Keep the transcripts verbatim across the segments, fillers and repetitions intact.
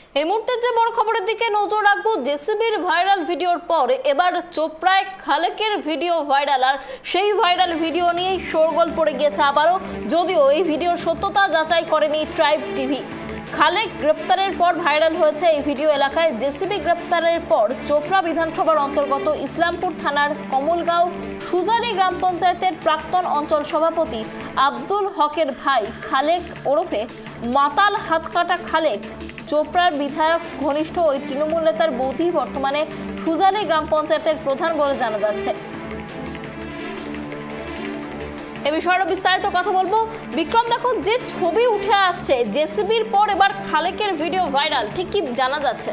এই মুহূর্তে যে বড় খবরের দিকে নজর রাখবো, জেসিবির ভাইরাল ভিডিওর পর এবার চোপড়ায় খালেকের ভিডিও ভাইরাল। আর সেই ভাইরাল ভিডিও নিয়েই শোরগোল পড়ে গিয়েছে আবারও, যদিও এই ভিডিওর সত্যতা যাচাই করেনি ট্রাইব টিভি। খালেক গ্রেপ্তারের পর ভাইরাল হয়েছে এই ভিডিও। এলাকায় জেসিবি গ্রেপ্তারের পর চোপড়া বিধানসভার অন্তর্গত ইসলামপুর থানার কমলগাঁও সুজালি গ্রাম পঞ্চায়েতের প্রাক্তন অঞ্চল সভাপতি আব্দুল হকের ভাই খালেক ওরফে মাতাল হাতকাটা খালেক, চোপড়ার বিধায়ক ঘনিষ্ঠ ওই তৃণমূল নেতার বৌদি বর্তমানে সুজালি গ্রাম পঞ্চায়েতের প্রধান বলে জানা যাচ্ছে। এ বিষয়ে বিস্তারিত কথা বলবো। বিক্রম, দেখো যে ছবি উঠে আসছে জেসিবির পর এবার খালেকের ভিডিও ভাইরাল, ঠিক কি জানা যাচ্ছে?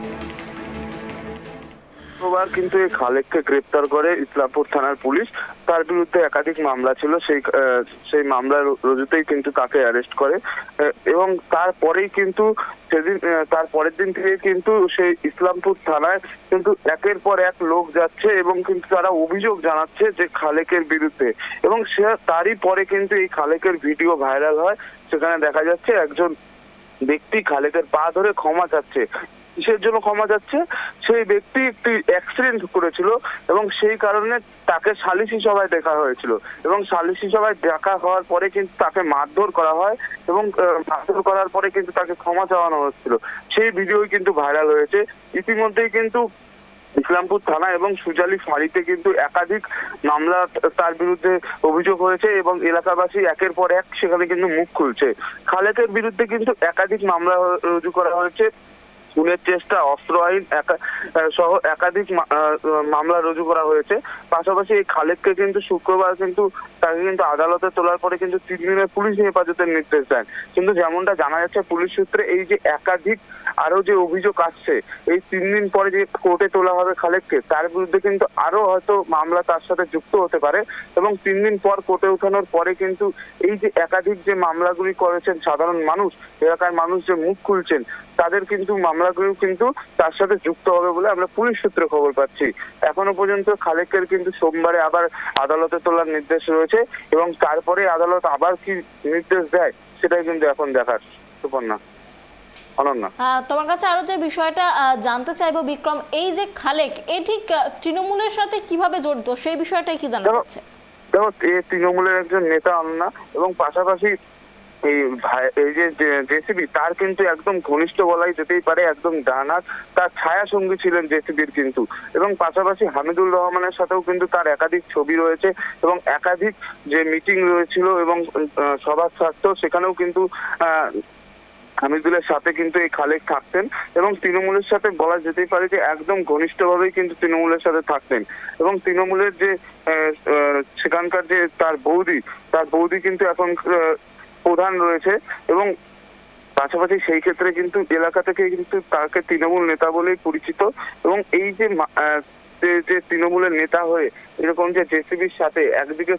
গতবার কিন্তু এই খালেককে গ্রেপ্তার করে ইসলামপুর থানার পুলিশ। তার বিরুদ্ধে একাধিক মামলা ছিল, সেই সেই মামলার রুজুতেই কিন্তু তাকে অ্যারেস্ট করে এবং তারপরেই কিন্তু সেদিন তার পরের দিন থেকে কিন্তু সেই ইসলামপুর থানায় কিন্তু একের পর এক লোক যাচ্ছে এবং কিন্তু তারা অভিযোগ জানাচ্ছে যে খালেকের বিরুদ্ধে, এবং সে তারই পরে কিন্তু এই খালেকের ভিডিও ভাইরাল হয়। সেখানে দেখা যাচ্ছে একজন ব্যক্তি খালেকের পা ধরে ক্ষমা চাচ্ছে। কিসের জন্য ক্ষমা যাচ্ছে? সেই ব্যক্তি একটি অ্যাক্সিডেন্ট করেছিল এবং সেই কারণে তাকে সালিসি সভায় দেখা হয়েছিল, এবং সালিসি সভায় দেখা হওয়ার পরে কিন্তু তাকে মারধর করা হয় এবং মারধর করার পরে কিন্তু তাকে ক্ষমা চাওয়ানো হচ্ছিল। সেই ভিডিও কিন্তু ভাইরাল হয়েছে। ইতিমধ্যেই কিন্তু ইসলামপুর থানা এবং সুজালি ফাঁড়িতে কিন্তু একাধিক মামলা তার বিরুদ্ধে অভিযোগ হয়েছে এবং এলাকাবাসী একের পর এক সেখানে কিন্তু মুখ খুলছে। খালেকের বিরুদ্ধে কিন্তু একাধিক মামলা রুজু করা হয়েছে। খুনের চেষ্টা, অস্ত্র আইন সহ একাধিক মামলা রুজু করা হয়েছে। পাশাপাশি এই খালেককে কিন্তু শুক্রবার কিন্তু তাকে কিন্তু আদালতে তোলার পরে কিন্তু তিন দিনের পুলিশ হেফাজতের নির্দেশ দেন। কিন্তু যেমনটা জানা যাচ্ছে পুলিশ সূত্রে, এই যে একাধিক আরো যে অভিযোগ আসছে, এই তিন দিন পরে যে কোর্টে তোলা হবে খালেককে, তার বিরুদ্ধে কিন্তু আরো হয়তো মামলা তার সাথে যুক্ত হতে পারে। এবং তিন দিন পর কোর্টে ওঠানোর পরে কিন্তু এই যে একাধিক যে মামলাগুলি করেছেন সাধারণ মানুষ, এলাকার মানুষ যে মুখ খুলছেন, তাদের কিন্তু মামলাগুলো কিন্তু তার সাথে যুক্ত হবে বলে আমরা পুলিশ সূত্রে খবর পাচ্ছি। এখনো পর্যন্ত খালেকের কিন্তু সোমবারে আবার আদালতে তোলার নির্দেশ রয়েছে এবং তারপরে আদালত আবার কি নির্দেশ দেয় সেটাই কিন্তু এখন দেখার। সুপর্ণা, অনন্যা, তোমার কাছে আরো যে বিষয়টা জানতে চাইবো বিক্রম, এই যে খালেক এ ঠিক তৃণমূলের সাথে কিভাবে জড়িত সেই বিষয়টাই কি জানা যাচ্ছে? দেখো, এ তৃণমূলের একজন নেতা অনন্যা, এবং পাশাপাশি এই এই যে জেসিবি তার কিন্তু একদম ঘনিষ্ঠ বলাই যেতেই পারে, একদম ডান হাত, তার ছায়া সঙ্গী ছিলেন জেসিবির কিন্তু। এবং পাশাপাশি হামিদুল রহমানের সাথেও কিন্তু তার একাধিক ছবি রয়েছে এবং একাধিক যে মিটিং রয়েছিল এবং সভা থাকতো সেখানেও কিন্তু আহ হামিদুলের সাথে কিন্তু এই খালেক থাকতেন এবং তৃণমূলের সাথে বলা যেতেই পারে যে একদম ঘনিষ্ঠভাবেই কিন্তু তৃণমূলের সাথে থাকতেন। এবং তৃণমূলের যে সেখানকার যে তার বৌদি, তার বৌদি কিন্তু এখন প্রধান রয়েছে এবং পাশাপাশি সেই ক্ষেত্রে কিন্তু এলাকা থেকে কিন্তু তাকে তৃণমূল নেতা বলেই পরিচিত। এবং এই যে যে তৃণমূলের নেতা হয়ে এরকম যে জেসিবির সাথে একদিকে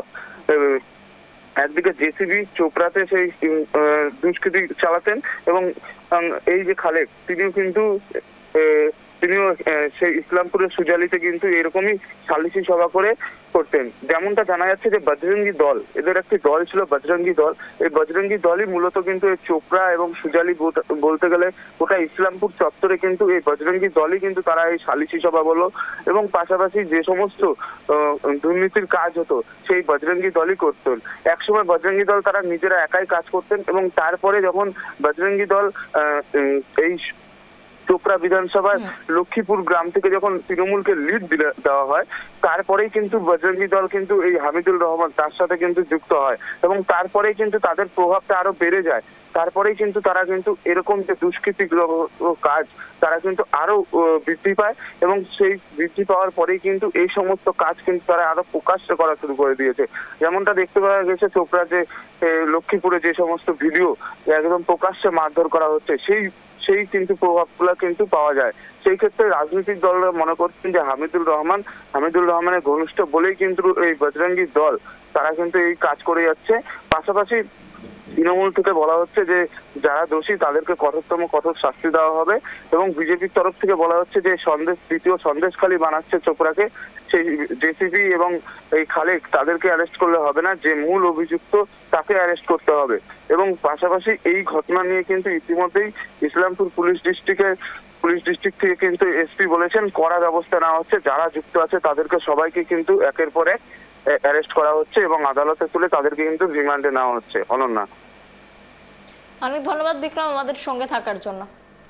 একদিকে জেসিবি চোপড়াতে সেই দুষ্কৃতি চালাতেন এবং এই যে খালেক তিনিও কিন্তু তিনিও সেই ইসলামপুরের সুজালিতে কিন্তু এরকমই সালিসি সভা করে করতেন। যেমনটা জানা যাচ্ছে যে বজরঙ্গি দল, এদের একটি দল ছিল বজরঙ্গি দল। এই বজরঙ্গি দলই মূলত কিন্তু এই চোপড়া এবং সুজালি বলতে গেলে গোটা ইসলামপুর চত্বরে কিন্তু এই বজরঙ্গি দলই কিন্তু তারা এই সালিসি সভা বলো এবং পাশাপাশি যে সমস্ত দুর্নীতির কাজ হতো সেই বজরঙ্গি দলই করতেন। একসময় বজরঙ্গি দল তারা নিজেরা একাই কাজ করতেন এবং তারপরে যখন বজরঙ্গি দল এই চোপড়া বিধানসভার লক্ষ্মীপুর গ্রাম থেকে যখন তৃণমূলকে লিড দেওয়া হয়, তারপরেই কিন্তু বজরঙ্গি দল কিন্তু এই হামিদুল রহমান তার সাথে কিন্তু যুক্ত হয় এবং তারপরেই কিন্তু তাদের প্রভাবটা আরো বেড়ে যায়। তারপরেই কিন্তু তারা কিন্তু এরকম যে দুষ্কৃতি কাজ তারা কিন্তু আরো বৃদ্ধি পায় এবং সেই বৃদ্ধি পাওয়ার পরেই কিন্তু এই সমস্ত কাজ কিন্তু তারা আরো প্রকাশ্য করা শুরু করে দিয়েছে। যেমনটা দেখতে পাওয়া গেছে চোপড়া যে লক্ষ্মীপুরে যে সমস্ত ভিডিও একদম প্রকাশ্যে মারধর করা হচ্ছে, সেই সেই কিন্তু প্রভাবগুলো কিন্তু পাওয়া যায়। সেই ক্ষেত্রে রাজনৈতিক দলরা মনে করছেন যে হামিদুল রহমান হামিদুল রহমানের ঘনিষ্ঠ বলেই কিন্তু এই বজরঙ্গি দল তারা কিন্তু এই কাজ করে যাচ্ছে। পাশাপাশি তৃণমূল থেকে বলা হচ্ছে যে যারা দোষী তাদেরকে কঠোরতম কঠোর শাস্তি দেওয়া হবে, এবং বিজেপির তরফ থেকে বলা হচ্ছে যে সন্দেশ দ্বিতীয় সন্দেশখালী বানাচ্ছে চোপড়াকে, সেই জেসিবি এবং এই খালেক তাদেরকে অ্যারেস্ট করলে হবে না, যে মূল অভিযুক্ত তাকে অ্যারেস্ট করতে হবে। এবং পাশাপাশি এই ঘটনা নিয়ে কিন্তু ইতিমধ্যেই ইসলামপুর পুলিশ ডিস্ট্রিক্টের পুলিশ ডিস্ট্রিক্ট থেকে কিন্তু এসপি বলেছেন কড়া ব্যবস্থা নেওয়া হচ্ছে, যারা যুক্ত আছে তাদেরকে সবাইকে কিন্তু একের পর এক অ্যারেস্ট করা হচ্ছে এবং আদালতে তুলে তাদেরকে কিন্তু রিমান্ডে নেওয়া হচ্ছে। অনন্যা, অনেক ধন্যবাদ বিক্রম আমাদের সঙ্গে থাকার জন্য।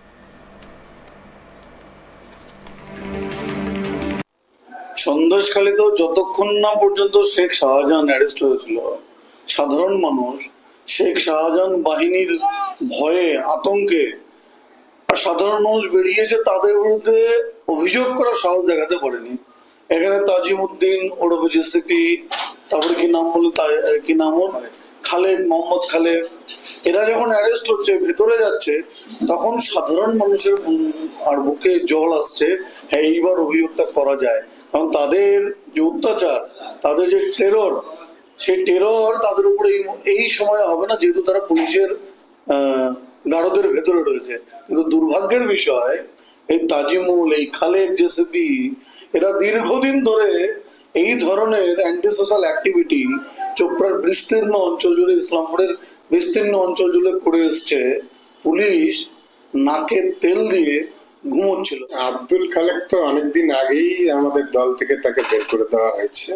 সন্দেশখালীতেও যতক্ষণ না পর্যন্ত শেখ শাহজাহান অ্যারেস্ট হয়েছিল, সাধারণ মানুষ শেখ শাহজাহান বাহিনীর ভয়ে আতঙ্কে আর সাধারণ মানুষ বেরিয়েছে তাদের বিরুদ্ধে অভিযোগ করার সাহস দেখাতে পারেনি। এখানে তাজিমউদ্দিন ওরফে জেসিপি, তারপরে কি নাম বলে কি নাম ওর খালেদ, মোহাম্মদ খালেদ, এরা যখন অ্যারেস্ট হচ্ছে ভেতরে যাচ্ছে তখন সাধারণ মানুষের আর বুকে জল আসছে, হ্যাঁ এইবার অভিযোগটা করা যায়। কারণ তাদের যে অত্যাচার, তাদের যে টেরর, সেই টেরর তাদের উপরে এই সময় হবে না, যেহেতু তারা পুলিশের আহ গারদের ভেতরে রয়েছে। কিন্তু দুর্ভাগ্যের বিষয় এই তাজিমুল, এই খালেদ, জেসিপি এরা দীর্ঘদিন ধরে এই ধরনের অ্যান্টি সোশ্যাল অ্যাক্টিভিটি চোপড়ার বিস্তীর্ণ অঞ্চল জুড়ে, ইসলামপুরের বিস্তীর্ণ অঞ্চল জুড়ে করে এসছে। পুলিশ নাকে তেল দিয়ে ঘুমোচ্ছিল। আব্দুল খালেক তো অনেকদিন আগেই আমাদের দল থেকে তাকে বের করে দেওয়া হয়েছে।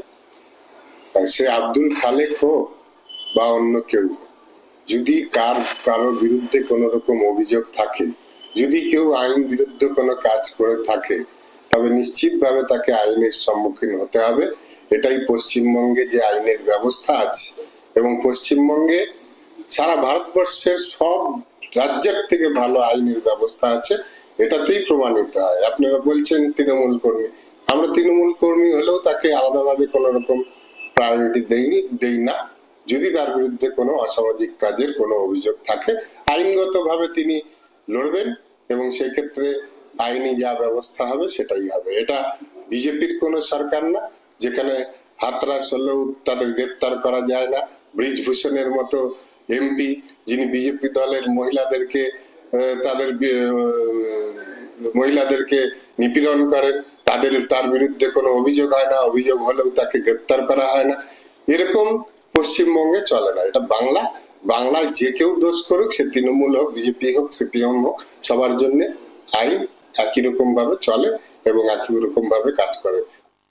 সে আব্দুল খালেক হোক বা অন্য কেউ, যদি কার কারোর বিরুদ্ধে কোনো রকম অভিযোগ থাকে, যদি কেউ আইন বিরুদ্ধে কোনো কাজ করে থাকে, তবে নিশ্চিতভাবে তাকে আইনের সম্মুখীন হতে হবে। এটাই পশ্চিমবঙ্গে যে আইনের ব্যবস্থা আছে, এবং পশ্চিমবঙ্গে সারা ভারতবর্ষের সব রাজ্যের থেকে ভালো আইনের ব্যবস্থা আছে, এটাতেই প্রমাণিত হয়। আপনারা বলছেন তৃণমূল কর্মী, আমরা তৃণমূল কর্মী হলেও তাকে আলাদাভাবে কোনো রকম প্রায়োরিটি দেইনি দেই না। যদি তার বিরুদ্ধে কোনো অসামাজিক কাজের কোনো অভিযোগ থাকে, আইনগতভাবে তিনি লড়বেন এবং সেক্ষেত্রে আইনি যা ব্যবস্থা হবে সেটাই হবে। এটা বিজেপির কোনো সরকার না যেখানে হাতরাস হলেও তাদের গ্রেপ্তার করা যায় না। ব্রিজভূষণের মতো এমপি, যিনি বিজেপি দলের মহিলাদেরকে তাদের মহিলাদেরকে নিপীড়ন করেন, তাদের তার বিরুদ্ধে কোনো অভিযোগ হয় না, অভিযোগ হলেও তাকে গ্রেপ্তার করা হয় না। এরকম পশ্চিমবঙ্গে চলে না। এটা বাংলা, বাংলায় যে কেউ দোষ করুক, সে তৃণমূল হোক, বিজেপি হোক, সিপিএম হোক, সবার জন্য আইন একই রকম ভাবে চলে এবং একই রকম ভাবে কাজ করে।